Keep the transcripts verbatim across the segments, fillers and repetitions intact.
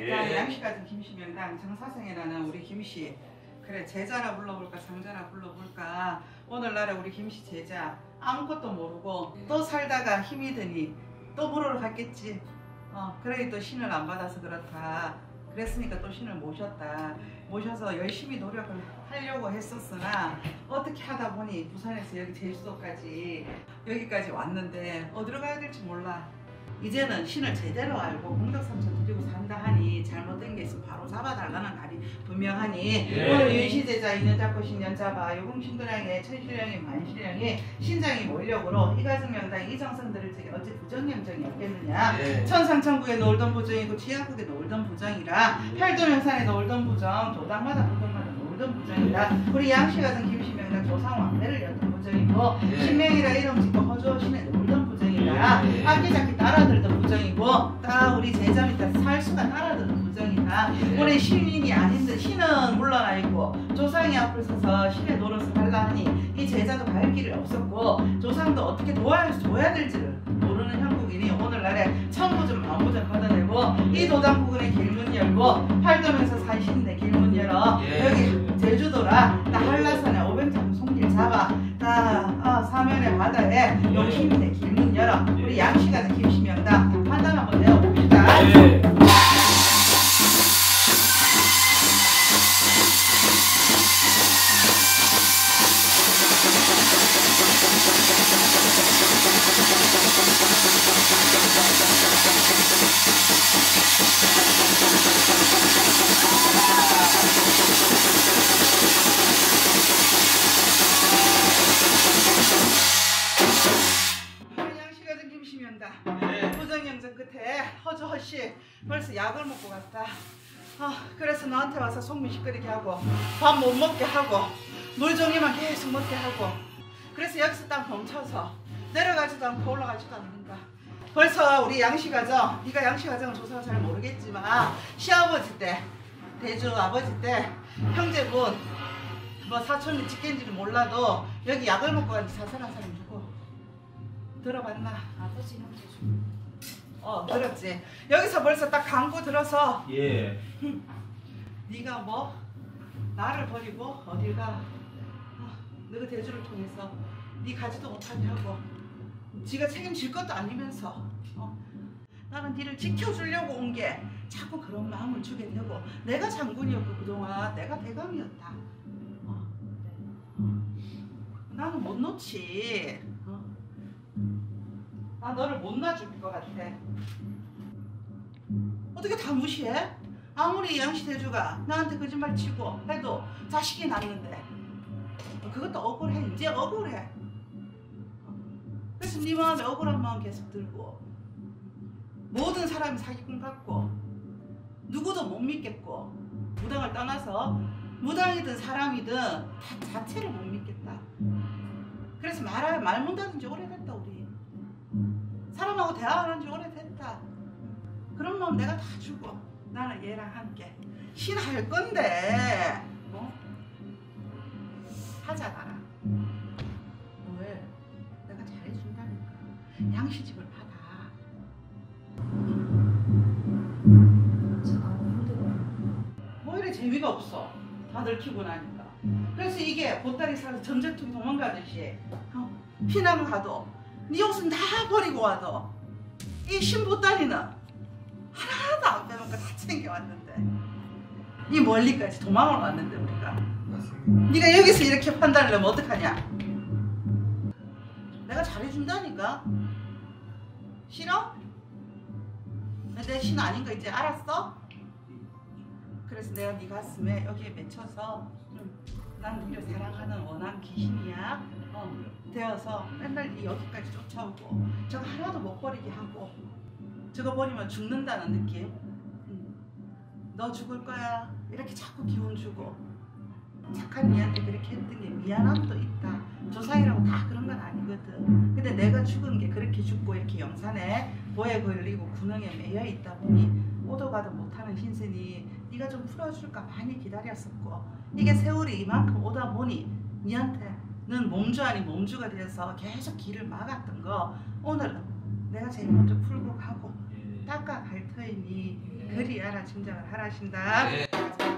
자, 양씨 같은 김씨 명당 정사성이라는 우리 김씨. 그래, 제자라 불러볼까 장자라 불러볼까. 오늘날에 우리 김씨 제자 아무것도 모르고 또 살다가 힘이 드니 또 물으러 갔겠지. 어, 그래 또 신을 안 받아서 그렇다. 그랬으니까 또 신을 모셨다. 모셔서 열심히 노력을 하려고 했었으나 어떻게 하다 보니 부산에서 여기 제주도까지 여기까지 왔는데 어디로 가야 될지 몰라. 이제는 신을 제대로 알고 공덕삼천 드리고 산다 하니 잘못된 게 있으면 바로 잡아달라는 말이 분명하니 예. 오늘 윤시제자 이년 잡고 신년 잡아 요공신도량에 천신령이 만신령이 신장이 몰력으로 이가증명당 이정성들을 적에 어찌 부정명정이 없겠느냐. 예. 천상천국에 놀던 부정이고 지하국에 놀던 부정이라 예. 팔도명산에 놀던 부정 도당마다 도당마다 놀던 부정이라 우리 양씨 같은 김씨명당 조상왕래를 였던 부정이고 예. 신명이라 이름 짓고 허주신에 놀던 부정이라 예. 악기잡기 따라들던 부정이고 딱 우리 제자 밑에 살수가 따라드는 부정이다. 예. 우리 신인이 아닌데 신은 물러나 있고 조상이 앞을 서서 신의 노릇을 하려 하니 이 제자도 갈 길이 없었고 조상도 어떻게 도와줘야 될지를 모르는 형국이니 오늘날에 천부전 만부전 걷어내고 이 도당 부근에 길문 열고 팔도면서 산신대 길문 열어 예. 여기 제주도라 나 한라산에 오병장 송길 잡아 나 어, 사면의 바다에 용신대 길문 열어 우리 양씨 같은 김씨명당 판단 한번 내어봅시다. 예. 부정영정 끝에 허주허씨 벌써 약을 먹고 갔다. 어, 그래서 너한테 와서 속미 시끄럽게 하고 밥 못 먹게 하고 물 종이만 계속 먹게 하고 그래서 여기서 딱 멈춰서 내려가지도 않고 올라가지도 않는다. 벌써 우리 양씨가정, 네가 양씨가정은 조사가 잘 모르겠지만 시아버지 때 대주 아버지 때 형제분 뭐 사촌이 직계인지는 몰라도 여기 약을 먹고 갔는데 자살한 사람이 누구? 들어봤나? 아버지 형제 어 들었지. 여기서 벌써 딱 감고 들어서 예. 네가 뭐 나를 버리고 어딜 가? 어, 너가 대주를 통해서 네 가지도 못하게 하고 지가 책임질 것도 아니면서 어? 나는 니를 지켜주려고 온 게 자꾸 그런 마음을 주게 되고 내가 장군이었고 그동안 내가 대감이었다. 어? 나는 못 놓지. 어? 나 너를 못 놔줄 것 같아. 어떻게 다 무시해? 아무리 양씨 대주가 나한테 거짓말 치고 해도 자식이 낳는데 그것도 억울해. 이제 억울해. 그래서 네 마음에 억울한 마음 계속 들고 모든 사람이 사기꾼 같고 누구도 못 믿겠고 무당을 떠나서 무당이든 사람이든 다 자체를 못 믿겠다. 그래서 말, 말 못하는 지 오래됐다. 우리 사람하고 대화를 한 지 오래됐다. 그런 마음 내가 다 주고 나는 얘랑 함께 신할 건데 뭐 하자 나랑. 왜? 내가 잘해준다니까. 양씨 집을 받아. 뭐 이래 재미가 없어. 다 늙히고 나니까. 그래서 이게 보따리 사서 전쟁통이 도망가듯이 어, 피난 가도 네 옷은 다 버리고 와도 이 신보따리는 하나도 안 빼먹고 다 챙겨왔는데 이 멀리까지 도망을 왔는데 우리가 네가 여기서 이렇게 판단을 하면 어떡하냐. 내가 잘해준다니까. 싫어? 내 신 아닌 거 이제 알았어? 그래서 내가 네 가슴에 여기에 맺혀서 좀 난 너를 사랑하는 원한 귀신이야 어, 되어서 맨날 네 여기까지 쫓아오고 저거 하나도 못 버리게 하고 저거 버리면 죽는다는 느낌. 응. 너 죽을 거야 이렇게 자꾸 기운 주고 착한 니한테 그렇게 했던 게 미안함도 있다. 조상이라고 다 그런 건 아니거든. 근데 내가 죽은 게 그렇게 죽고 이렇게 영산에 보에 걸리고 군흥에 매여 있다 보니 오도 가도 못하는 신선이 네가 좀 풀어줄까 많이 기다렸었고 이게 세월이 이만큼 오다 보니 니한테는 몸주 아닌 몸주가 되어서 계속 길을 막았던 거 오늘은 내가 제일 먼저 풀고 가고 닦아 갈 터이니 예. 그리 알아 짐작을 하라신다. 예.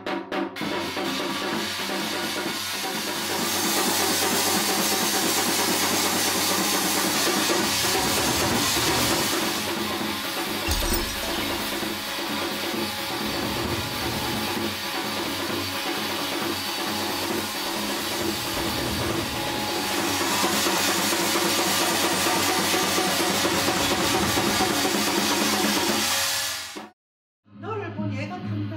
너를 보니 애가 탄다.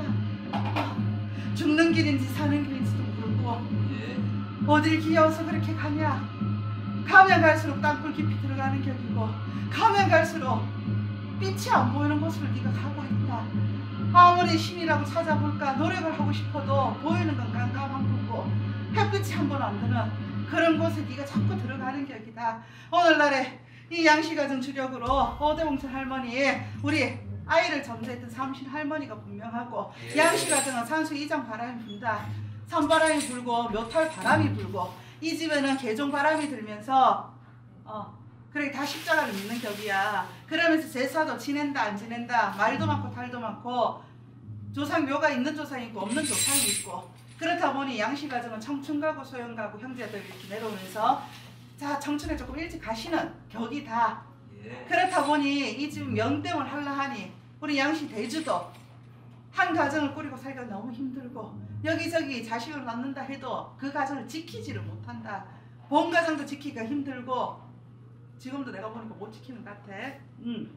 죽는 길인지 사는 길인지도 모르고 예. 어딜 기어서 그렇게 가냐. 가면 갈수록 땅굴 깊이 들어가는 격이고 가면 갈수록 빛이 안 보이는 곳으로 네가 가고 있다. 아무리 신이라고 찾아볼까 노력을 하고 싶어도 보이는 건 깜깜한 거고 햇빛이 한 번 안 드는 그런 곳에 네가 자꾸 들어가는 격이다. 오늘날에 이 양씨가정 주력으로 오대봉천 할머니 우리 아이를 점주했던 삼신 할머니가 분명하고 예. 양씨가정은 산수 이장 바람이 분다. 산바람이 불고 묘탈 바람이 불고 이 집에는 개종 바람이 들면서 어 그래 다 십자가를 믿는 격이야. 그러면서 제사도 지낸다 안 지낸다 말도 많고 탈도 많고 조상 묘가 있는 조상이 있고 없는 조상이 있고 그렇다 보니 양씨가정은 청춘 가고 소영 가고 형제들 이렇게 내려오면서 자 청춘에 조금 일찍 가시는 격이다. 예. 그렇다 보니 이 집 명땜을 하려 하니 우리 양씨 대주도 한 가정을 꾸리고 살기가 너무 힘들고 여기저기 자식을 낳는다 해도 그 가정을 지키지를 못한다. 본 가정도 지키기가 힘들고 지금도 내가 보니까 못 지키는 것 같아. 음.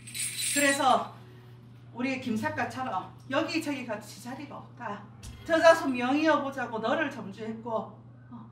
그래서 우리 김삿갓처럼 여기저기 가도 지자리가 없다. 저자손 명의어 보자고 너를 점주했고 어.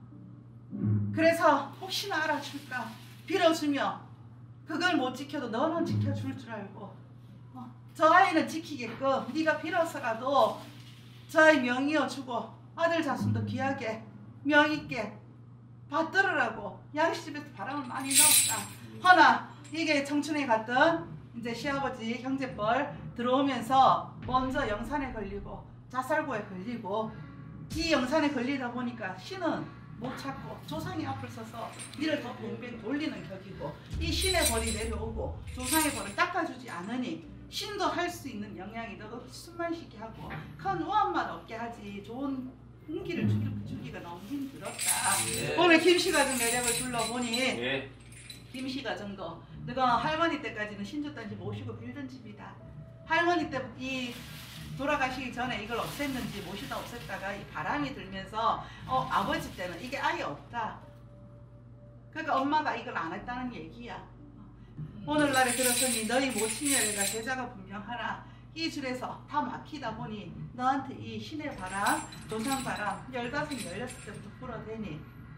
그래서 혹시나 알아줄까 빌어주며 그걸 못 지켜도 너는 지켜줄 줄 알고 어. 저 아이는 지키게끔 네가 빌어서라도 저 아이 명의어 주고 아들 자손도 귀하게 명있게 받들으라고 양씨집에서 바람을 많이 넣었다. 허나 이게 청춘에 갔던 이제 시아버지 형제뻘 들어오면서 먼저 영산에 걸리고 자살고에 걸리고 이 영산에 걸리다 보니까 신은 못 찾고 조상이 앞을 서서 니를 더 뱅뱅 돌리는 격이고 이 신의 벌이 내려오고 조상의 벌을 닦아주지 않으니 신도 할 수 있는 영향이 너 숨만 쉬게 하고 큰 우환만 얻게 하지 좋은 hun기를 주기가 너무 힘들었다. 예. 오늘 김씨가정 매력을 둘러보니 예. 김씨가정도 너가 할머니 때까지는 신주단지 모시고 빌던 집이다. 할머니 때 이 돌아가시기 전에 이걸 없앴는지 모시다 없앴다가 이 바람이 들면서 어 아버지 때는 이게 아예 없다. 그러니까 엄마가 이걸 안 했다는 얘기야. 오늘날에 그렇더니 너희 모친녀가 제자가 분명하나 이 줄에서 다 막히다 보니 너한테 이 신의 바람, 조상 바람 열다섯, 열여섯 때부터 불어대니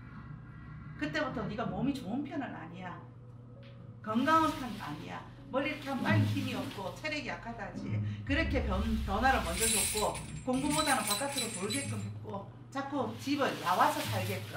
그때부터 네가 몸이 좋은 편은 아니야. 건강한 편은 아니야. 머리 이렇게 하면 빨리 힘이 없고 체력이 약하다지. 그렇게 변, 변화를 먼저 줬고 공부보다는 바깥으로 돌게끔 했고 자꾸 집을 나와서 살게끔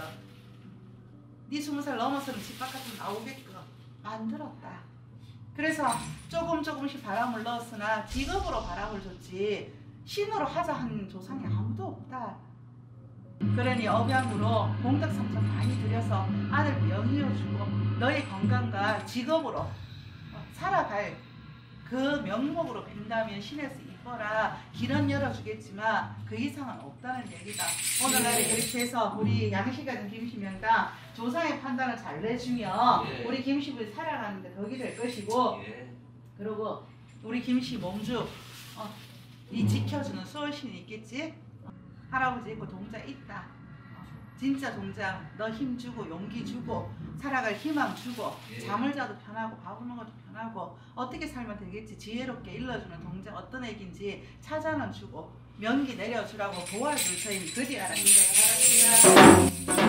네 스무 살 넘어서는 집 바깥으로 나오게끔 만들었다. 그래서 조금 조금씩 바람을 넣었으나 직업으로 바람을 줬지 신으로 하자 하는 조상이 아무도 없다. 그러니 업양으로 공덕삼천 많이 들여서 아들 명의어주고 너의 건강과 직업으로 살아갈 그 명목으로 빈다면 신에서 이뻐라 길은 열어주겠지만 그 이상은 없다는 얘기다. 오늘날에 예. 그렇게 해서 우리 양씨가정 김씨명당 조상의 판단을 잘 내주며 예. 우리 김씨부에 살아가는데 덕이 될 것이고 예. 그리고 우리 김씨 몸주 어, 이 지켜주는 수월신이 있겠지. 할아버지 있고 동자 있다. 진짜 동자 너 힘주고 용기 주고 살아갈 희망 주고 예. 잠을 자도 편하고 밥을 먹어도 편하고 어떻게 살면 되겠지 지혜롭게 일러주는 동자 어떤 애긴지 찾아는 주고 명기 내려주라고 도와줄 터이니 그리 알아.